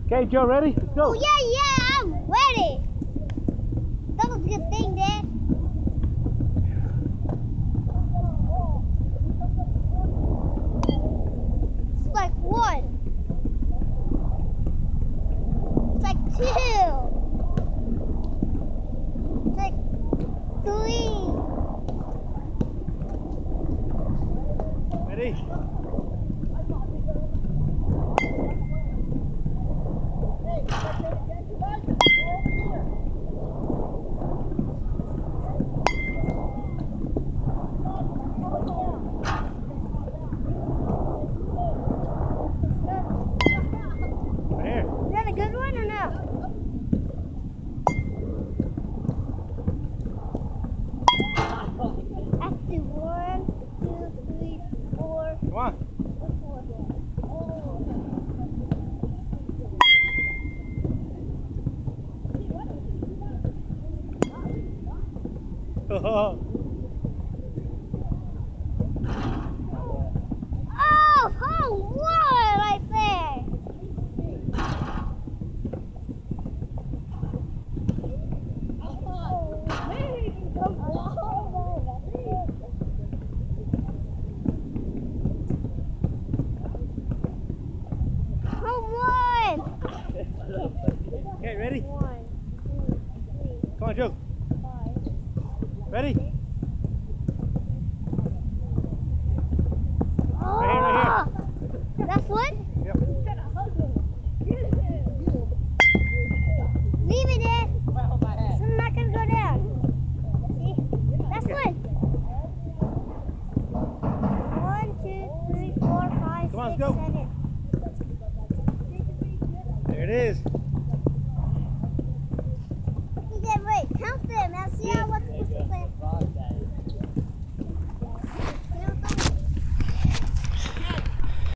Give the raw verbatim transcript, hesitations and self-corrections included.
Okay, Joe, ready? Let's go. Oh, yeah, yeah, I'm ready. That was a good thing, Dad. It's like one. It's like two. It's like three. Ready? Is that a good one or no? That's the one, two, three, four. Come on. Oh, home run right there. Home run. Okay, ready? One, two, three, Come on, Joe. five. Ready? Oh, Right here, right that's one? Yep. Leave it in. So I'm not going to go down. See? That's one. One, two, three, four, five, Come on, six, let's go. seven. There it is. You get right. Count them. Now see how what